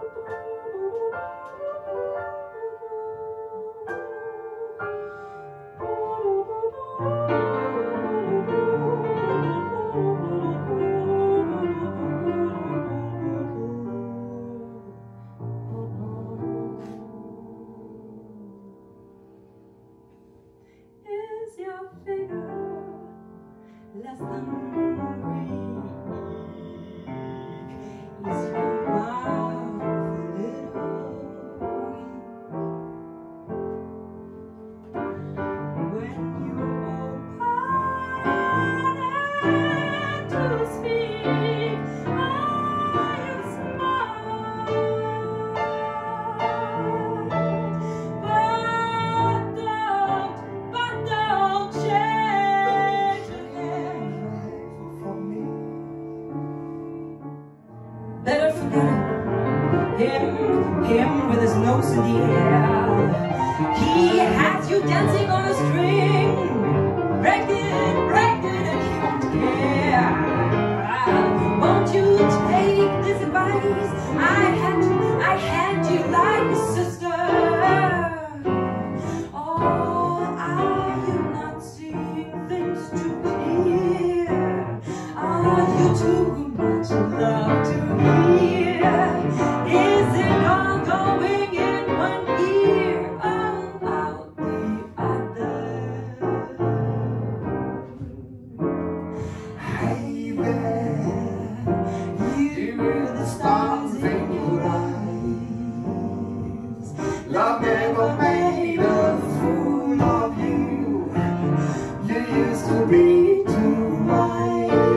Less than weak. Is your mouth a little weak? When you open it to speak, are you smart? But don't change better forget him with his nose in the air. He has you dancing on a string. Break it, and he won't care. Won't you take this advice? I had you like a sister. Oh, are you not seeing things too clear? Are you too much in love to hear? Is it all going in one ear, all out the other? Hey there, you the stars in your eyes. Love never made a fool of you. You used to be too wise.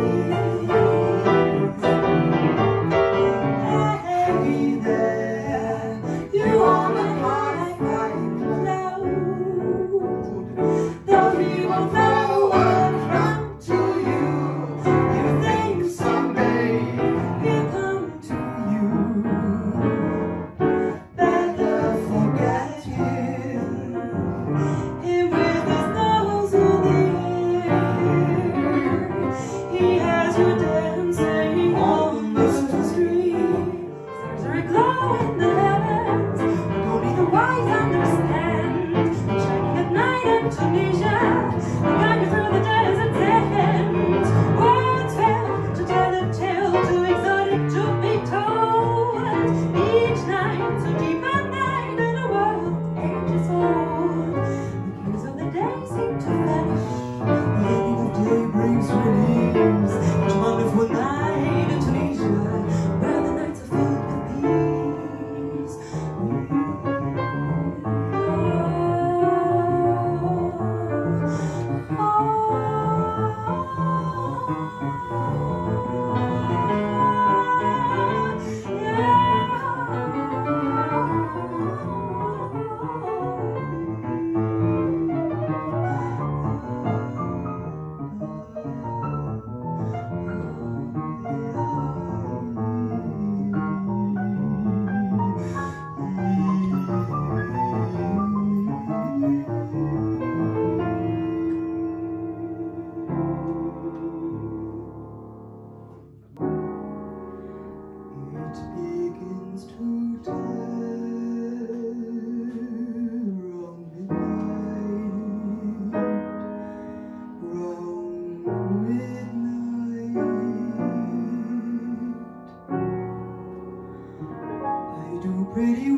Pretty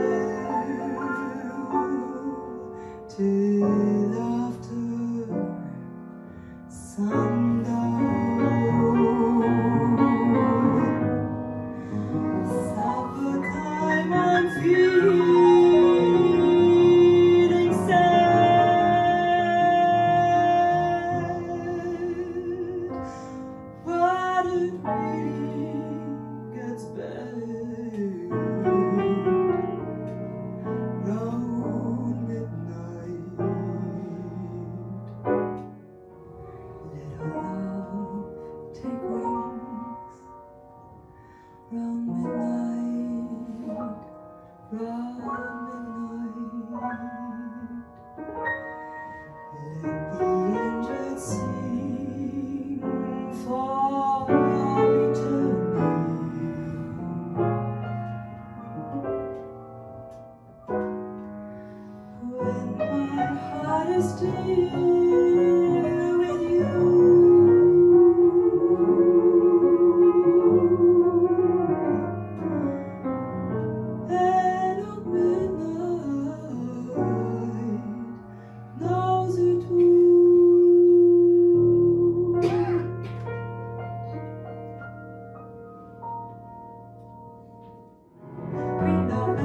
well till after sundown. Supper time, I'm feeling sad, but it really gets better. Little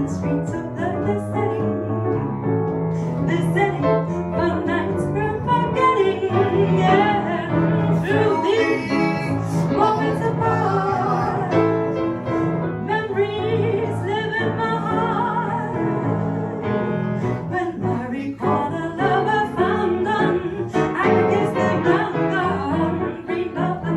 and streets of the city, but nights we're forgetting, yeah, through these moments apart, memories live in my heart. When I recall the love I found on, I can kiss the ground gone, green velvet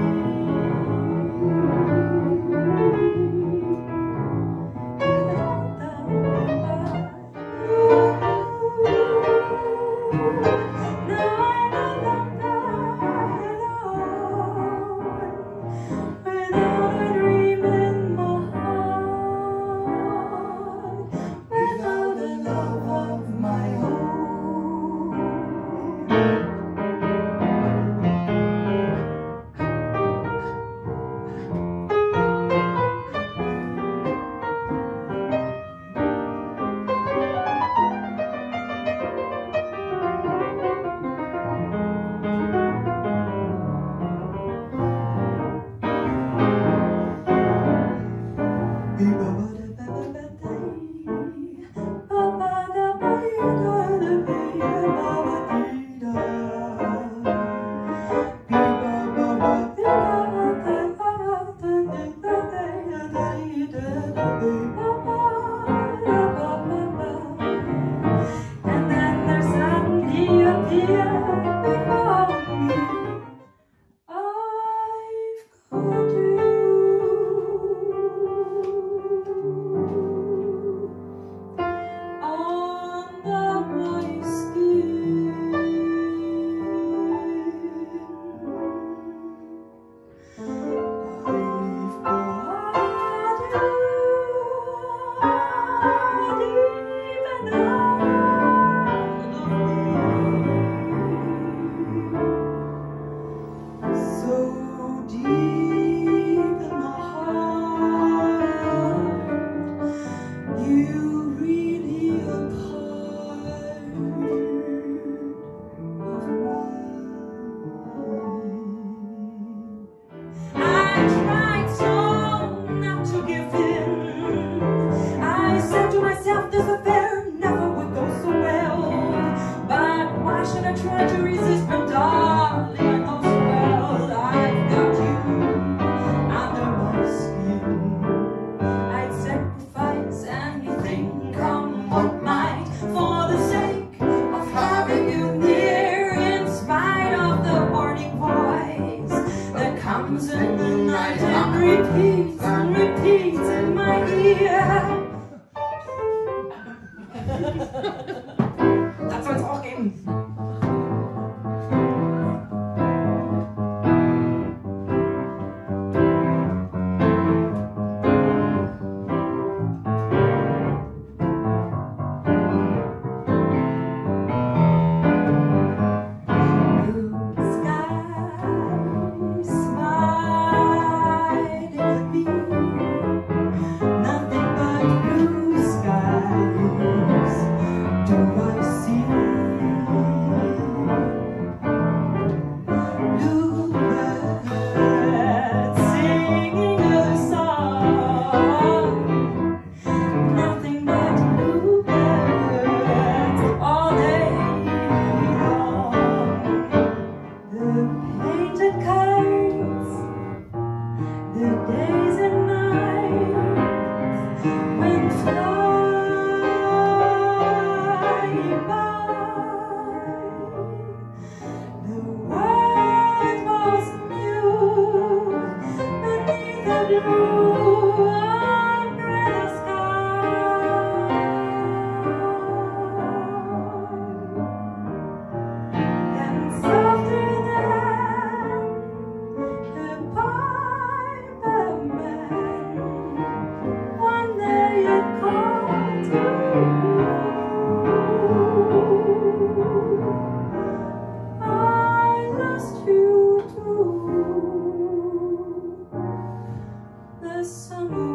and then there suddenly appeared before me, I've got you under my skin. I've got you deep inside of me, so deep in my heart, you really a part of me. I tried so not to give in. I said to myself, this affair never would go so well. But why should I try to resist when, darling, I know so well I've got you under my skin. I'd sacrifice anything, come what might, for the sake of having you near, in spite of the warning voice that comes in the night and repeats in my ear. Das soll es auch geben. Summer